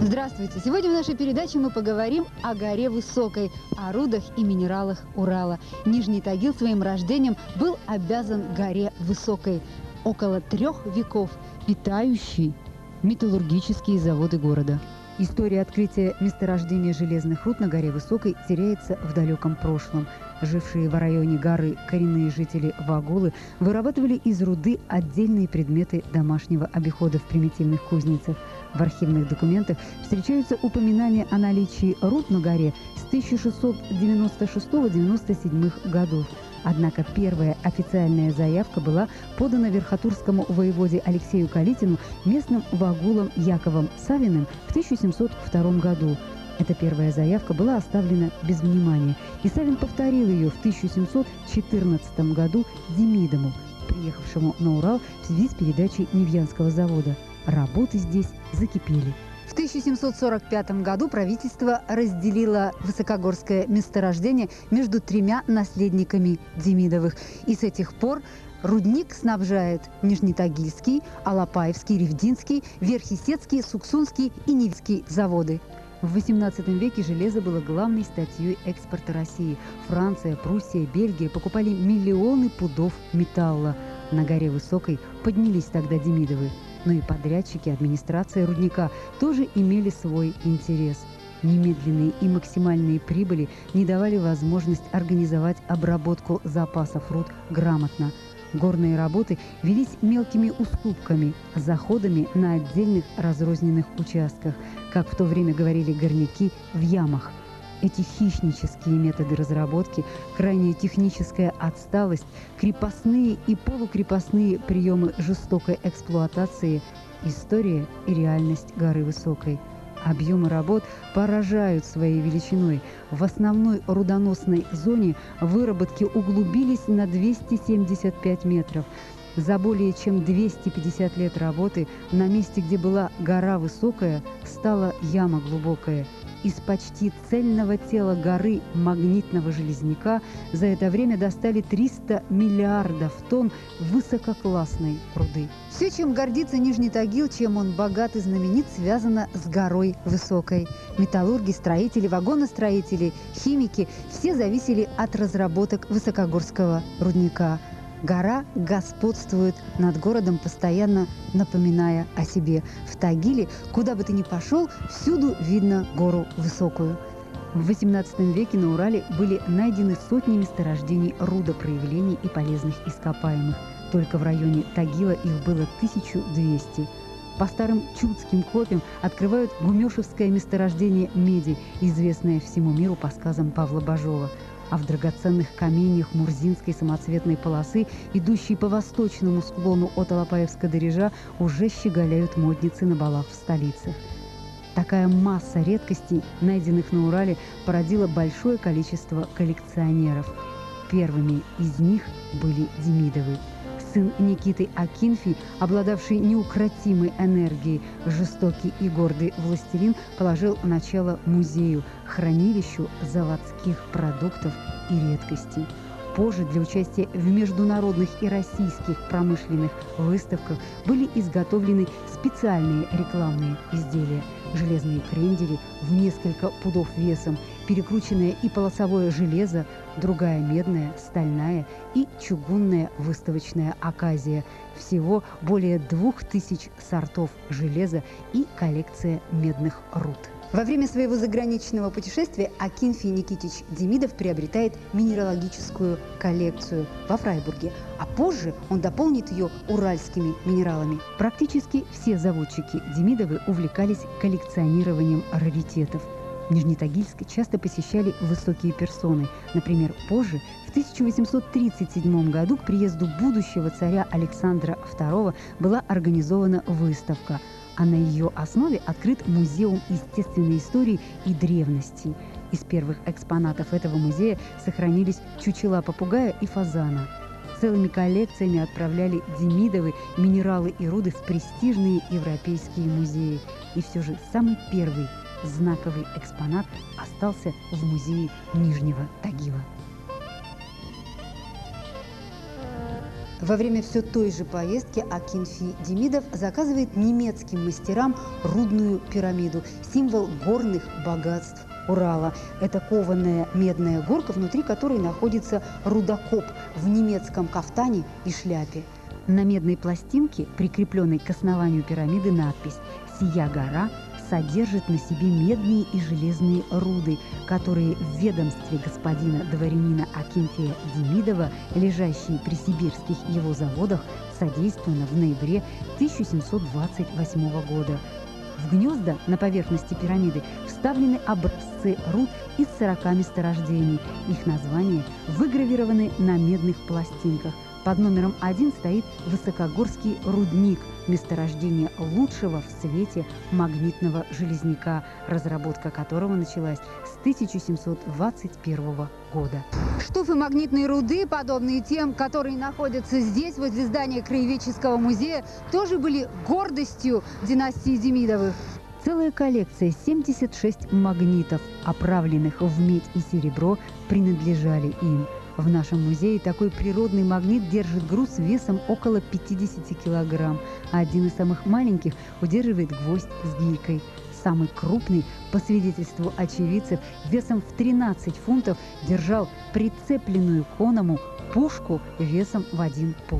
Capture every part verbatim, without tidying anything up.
Здравствуйте! Сегодня в нашей передаче мы поговорим о горе Высокой, о рудах и минералах Урала. Нижний Тагил своим рождением был обязан горе Высокой. Около трех веков питающий металлургические заводы города. История открытия месторождения железных руд на горе Высокой теряется в далеком прошлом. Жившие в районе горы коренные жители Вагулы вырабатывали из руды отдельные предметы домашнего обихода в примитивных кузницах. В архивных документах встречаются упоминания о наличии руд на горе с тысяча шестьсот девяносто шестого — девяносто седьмого годов. Однако первая официальная заявка была подана верхотурскому воеводе Алексею Калитину местным вагулам Яковом Савиным в тысяча семьсот втором году. Эта первая заявка была оставлена без внимания, и Савин повторил ее в тысяча семьсот четырнадцатом году Демидову, приехавшему на Урал в связи с передачей Невьянского завода. Работы здесь закипели. В тысяча семьсот сорок пятом году правительство разделило высокогорское месторождение между тремя наследниками Демидовых. И с этих пор рудник снабжает Нижнетагильский, Алапаевский, Ревдинский, Верхесецкий, Суксунский и Невский заводы. В восемнадцатом веке железо было главной статьей экспорта России. Франция, Пруссия, Бельгия покупали миллионы пудов металла. На горе Высокой поднялись тогда Демидовы. Но и подрядчики, администрация рудника тоже имели свой интерес. Немедленные и максимальные прибыли не давали возможность организовать обработку запасов руд грамотно. Горные работы велись мелкими уступками, заходами на отдельных разрозненных участках, как в то время говорили горняки, в ямах. Эти хищнические методы разработки, крайняя техническая отсталость, крепостные и полукрепостные приемы жестокой эксплуатации – история и реальность горы Высокой. Объемы работ поражают своей величиной. В основной рудоносной зоне выработки углубились на двести семьдесят пять метров. За более чем двести пятьдесят лет работы на месте, где была гора Высокая, стала яма глубокая. Из почти цельного тела горы магнитного железняка за это время достали триста миллиардов тонн высококлассной руды. Все, чем гордится Нижний Тагил, чем он богат и знаменит, связано с горой Высокой. Металлурги, строители, вагоностроители, химики – все зависели от разработок высокогорского рудника. Гора господствует над городом, постоянно напоминая о себе. В Тагиле, куда бы ты ни пошел, всюду видно гору Высокую. В восемнадцатом веке на Урале были найдены сотни месторождений рудопроявлений и полезных ископаемых. Только в районе Тагила их было тысяча двести. По старым чудским копьям открывают гумешевское месторождение меди, известное всему миру по сказам Павла Бажова. А в драгоценных каменьях Мурзинской самоцветной полосы, идущей по восточному склону от Алапаевска до Режа, уже щеголяют модницы на балах в столицах. Такая масса редкостей, найденных на Урале, породила большое количество коллекционеров. Первыми из них были Демидовы. Сын Никиты Акинфий, обладавший неукротимой энергией, жестокий и гордый властелин, положил начало музею, хранилищу заводских продуктов и редкостей. Позже для участия в международных и российских промышленных выставках были изготовлены специальные рекламные изделия. Железные крендели в несколько пудов весом, перекрученное и полосовое железо, другая медная, стальная и чугунная выставочная оказия. Всего более двух тысяч сортов железа и коллекция медных руд. Во время своего заграничного путешествия Акинфий Никитич Демидов приобретает минералогическую коллекцию во Фрайбурге, а позже он дополнит ее уральскими минералами. Практически все заводчики Демидовы увлекались коллекционированием раритетов. Нижнетагильск часто посещали высокие персоны. Например, позже, в тысяча восемьсот тридцать седьмом году, к приезду будущего царя Александра второго была организована выставка, а на ее основе открыт Музеум естественной истории и древности. Из первых экспонатов этого музея сохранились чучела попугая и фазана. Целыми коллекциями отправляли Демидовы минералы и руды в престижные европейские музеи. И все же самый первый знаковый экспонат остался в музее Нижнего Тагила. Во время все той же поездки Акинфи Демидов заказывает немецким мастерам рудную пирамиду, символ горных богатств Урала. Это кованая медная горка, внутри которой находится рудокоп в немецком кафтане и шляпе. На медной пластинке, прикрепленной к основанию пирамиды, надпись «Сия гора содержит на себе медные и железные руды, которые в ведомстве господина дворянина Акинфия Демидова, лежащие при сибирских его заводах, содействовано в ноябре тысяча семьсот двадцать восьмого года». В гнезда на поверхности пирамиды вставлены образцы руд из сорока месторождений. Их названия выгравированы на медных пластинках. Под номером один стоит Высокогорский рудник, месторождение лучшего в свете магнитного железняка, разработка которого началась с тысяча семьсот двадцать первого года. Штуфы магнитной руды, подобные тем, которые находятся здесь, возле здания Краеведческого музея, тоже были гордостью династии Демидовых. Целая коллекция, семьдесят шесть магнитов, оправленных в медь и серебро, принадлежали им. В нашем музее такой природный магнит держит груз весом около пятидесяти килограмм, а один из самых маленьких удерживает гвоздь с гирькой. Самый крупный, по свидетельству очевидцев, весом в тринадцать фунтов держал прицепленную к оному пушку весом в один пуд.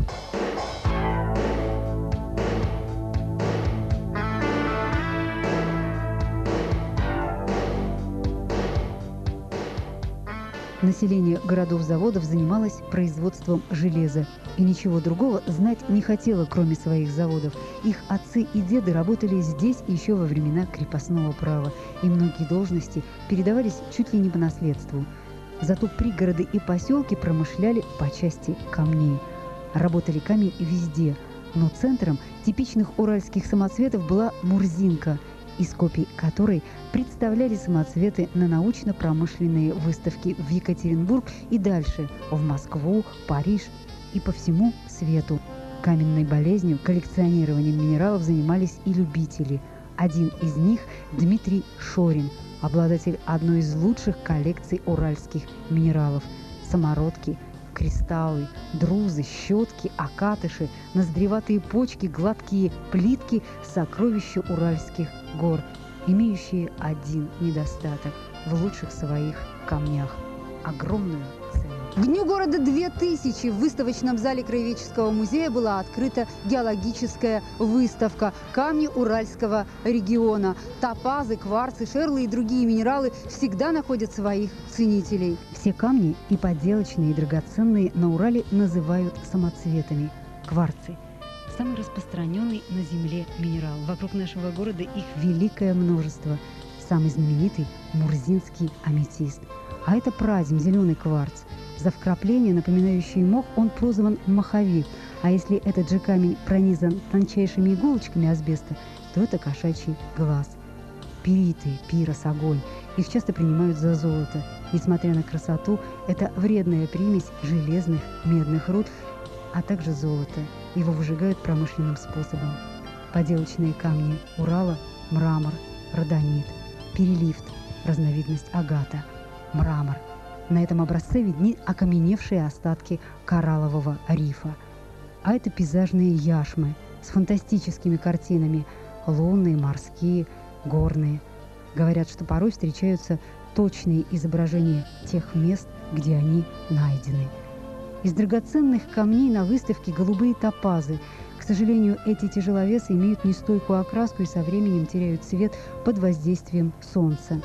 Население городов-заводов занималось производством железа. И ничего другого знать не хотело, кроме своих заводов. Их отцы и деды работали здесь еще во времена крепостного права. И многие должности передавались чуть ли не по наследству. Зато пригороды и поселки промышляли по части камней. Работали камень везде. Но центром типичных уральских самоцветов была Мурзинка, из копий которой представляли самоцветы на научно-промышленные выставки в Екатеринбург и дальше, в Москву, Париж и по всему свету. Каменной болезнью, коллекционированием минералов занимались и любители. Один из них – Дмитрий Шорин, обладатель одной из лучших коллекций уральских минералов – самородки, кристаллы, друзы, щетки, окатыши, ноздреватые почки, гладкие плитки – сокровища уральских гор, имеющие один недостаток в лучших своих камнях – огромную цену. К Дню города две тысячи в выставочном зале Краеведческого музея была открыта геологическая выставка «Камни Уральского региона». Топазы, кварцы, шерлы и другие минералы всегда находят своих ценителей. Все камни, и поделочные, и драгоценные, на Урале называют самоцветами – кварцы. Самый распространенный на Земле минерал. Вокруг нашего города их великое множество. Самый знаменитый – мурзинский аметист. А это прадим, зеленый кварц. За вкрапление, напоминающий мох, он прозван моховик. А если этот же камень пронизан тончайшими иголочками асбеста, то это кошачий глаз. Пириты, пирос, огонь. Их часто принимают за золото. Несмотря на красоту, это вредная примесь железных, медных руд, а также золото. Его выжигают промышленным способом. Поделочные камни Урала – мрамор, родонит, переливт, разновидность агата, мрамор. На этом образце видны окаменевшие остатки кораллового рифа. А это пейзажные яшмы с фантастическими картинами – лунные, морские, горные. Говорят, что порой встречаются точные изображения тех мест, где они найдены. Из драгоценных камней на выставке голубые топазы. К сожалению, эти тяжеловесы имеют нестойкую окраску и со временем теряют цвет под воздействием солнца.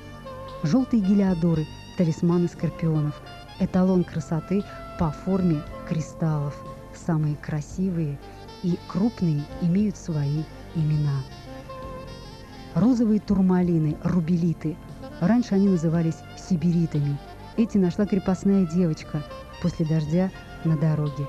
Желтые гелиодоры – талисманы скорпионов, эталон красоты по форме кристаллов. Самые красивые и крупные имеют свои имена. Розовые турмалины, рубелиты. Раньше они назывались сибиритами. Эти нашла крепостная девочка после дождя на дороге.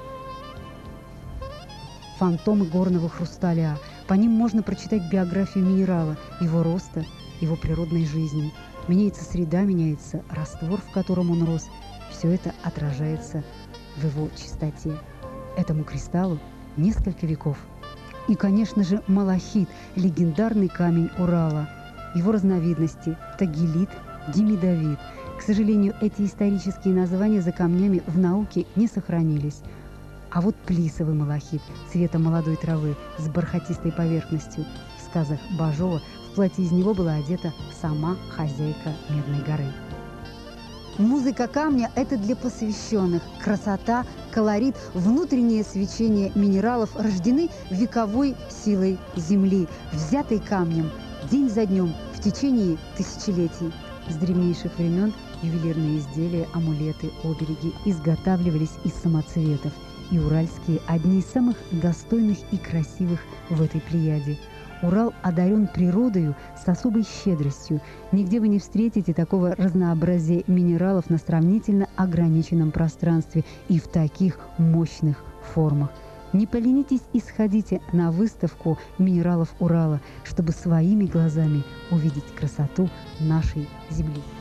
Фантомы горного хрусталя. По ним можно прочитать биографию минерала, его роста, его природной жизни. Меняется среда, меняется раствор, в котором он рос. Все это отражается в его чистоте. Этому кристаллу несколько веков. И, конечно же, малахит – легендарный камень Урала. Его разновидности – тагелит, димедовит. К сожалению, эти исторические названия за камнями в науке не сохранились. А вот плисовый малахит цвета молодой травы с бархатистой поверхностью. В сказах Бажова в платье из него была одета сама хозяйка Медной горы. Музыка камня – это для посвященных. Красота, колорит, внутреннее свечение минералов рождены вековой силой земли, взятой камнем, день за днем, в течение тысячелетий. С древнейших времен ювелирные изделия, амулеты, обереги изготавливались из самоцветов, и уральские – одни из самых достойных и красивых в этой плеяде. Урал одарен природою с особой щедростью. Нигде вы не встретите такого разнообразия минералов на сравнительно ограниченном пространстве и в таких мощных формах. Не поленитесь и сходите на выставку минералов Урала, чтобы своими глазами увидеть красоту нашей земли.